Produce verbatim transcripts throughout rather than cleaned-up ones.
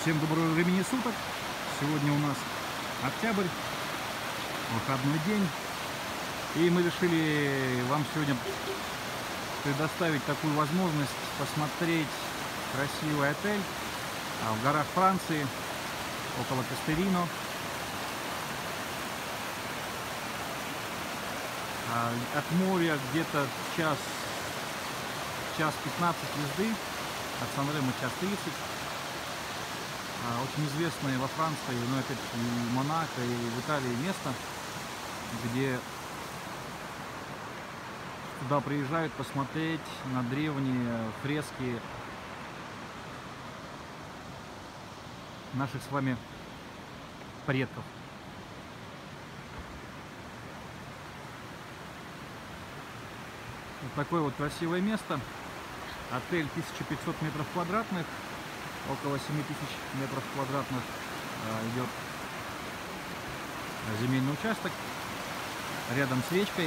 Всем доброго времени суток. Сегодня у нас октябрь, выходной день. И мы решили вам сегодня предоставить такую возможность посмотреть красивый отель в горах Франции, около Кастерино. От моря где-то час, час пятнадцать езды, от Сан-Ремо час тридцать. Очень известное во Франции, ну опять и в Монако, и в Италии место, где туда приезжают посмотреть на древние фрески наших с вами предков. Вот такое вот красивое место. Отель тысяча пятьсот метров квадратных, около семи тысяч метров квадратных идет земельный участок рядом с речкой.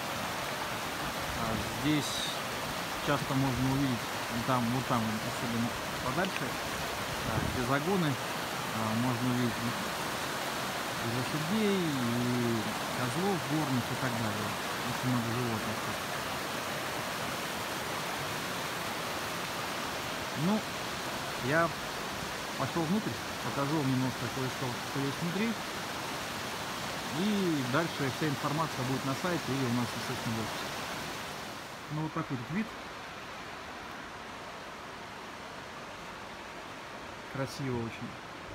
Здесь часто можно увидеть, там, вот там, особенно подальше, где загоны, можно увидеть и лошадей, и козлов горных и так далее. Очень много животных. Ну, я пошел внутрь, покажу вам немножко кое-что, что есть внутри. И дальше вся информация будет на сайте или у нас, естественно, в офисе. Ну, вот такой вот вид. Красиво очень.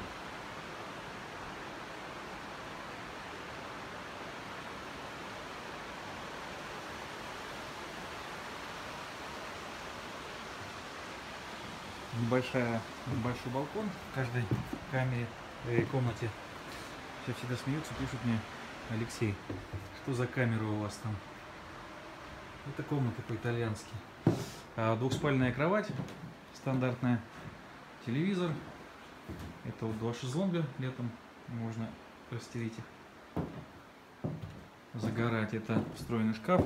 Небольшая, небольшой балкон в каждой камере, э, комнате. Все всегда смеются, пишут мне: Алексей, что за камера у вас там? Это комната по-итальянски. А, двухспальная кровать стандартная, телевизор. Это вот два шезлонга, летом можно расстелить их, загорать. Это встроенный шкаф.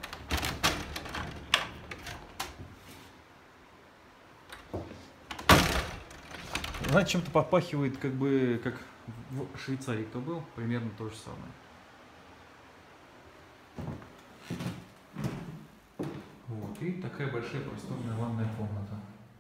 Знаете, чем-то попахивает, как бы, как в Швейцарии кто был, примерно то же самое. Вот, и такая большая просторная ванная комната.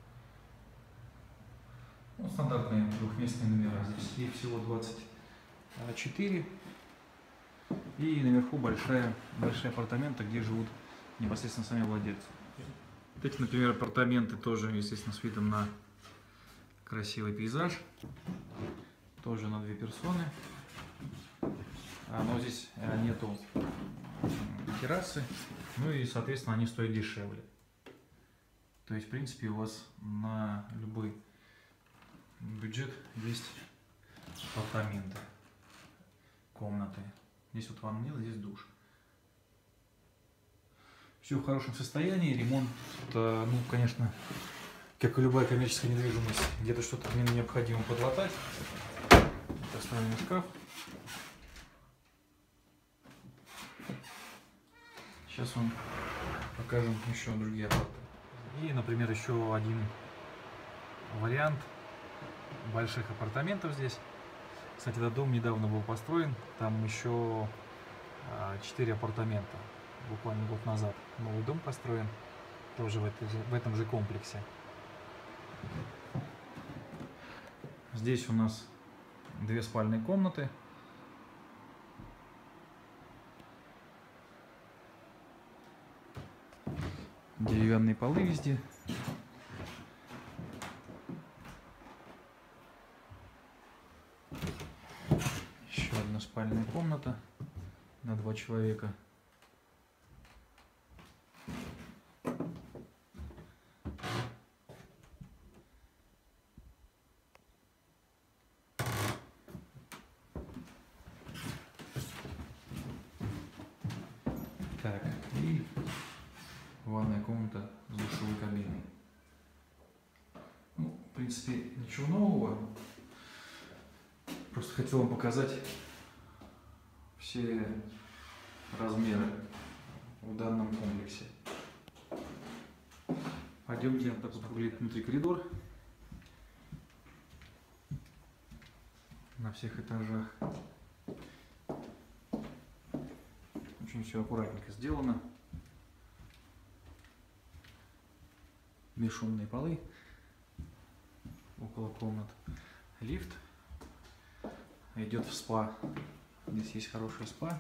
Ну, стандартные двухместные номера. Здесь их всего двадцать четыре. И наверху большая, большие апартаменты, где живут непосредственно сами владельцы. Вот эти, например, апартаменты тоже, естественно, с видом на красивый пейзаж, тоже на две персоны, но здесь нету террасы, ну и, соответственно, они стоят дешевле. То есть, в принципе, у вас на любой бюджет есть апартаменты, комнаты. Здесь вот ванна, здесь душ. Все в хорошем состоянии, ремонт, ну, конечно, как и любая коммерческая недвижимость, где-то что-то необходимо подлатать. Это встроенный шкаф. Сейчас вам покажем еще другие апартаменты. И, например, еще один вариант больших апартаментов здесь. Кстати, этот дом недавно был построен. Там еще четыре апартамента. Буквально год назад новый дом построен. Тоже в, этой, в этом же комплексе. Здесь у нас две спальные комнаты. Деревянные полы везде. Еще одна спальная комната на два человека. Так, и ванная комната с душевой кабиной. Ну, в принципе, ничего нового. Просто хотел вам показать все размеры в данном комплексе. Пойдемте, так вот выглядит внутри коридор. на всех этажах. Очень все аккуратненько сделано. Бесшумные полы около комнат. Лифт идет в спа. Здесь есть хороший спа.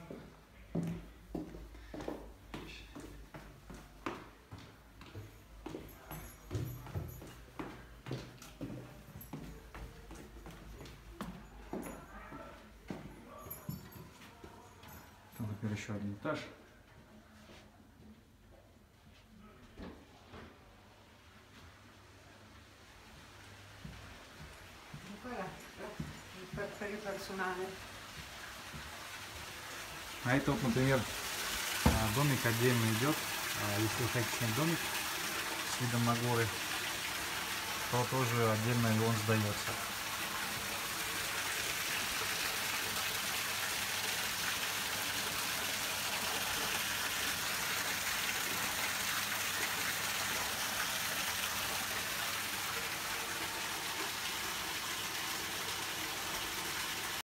Там, например, еще один этаж. А это вот, например, домик отдельно идет. Если вы хотите снять домик с видом на горы, то тоже отдельно и он сдается.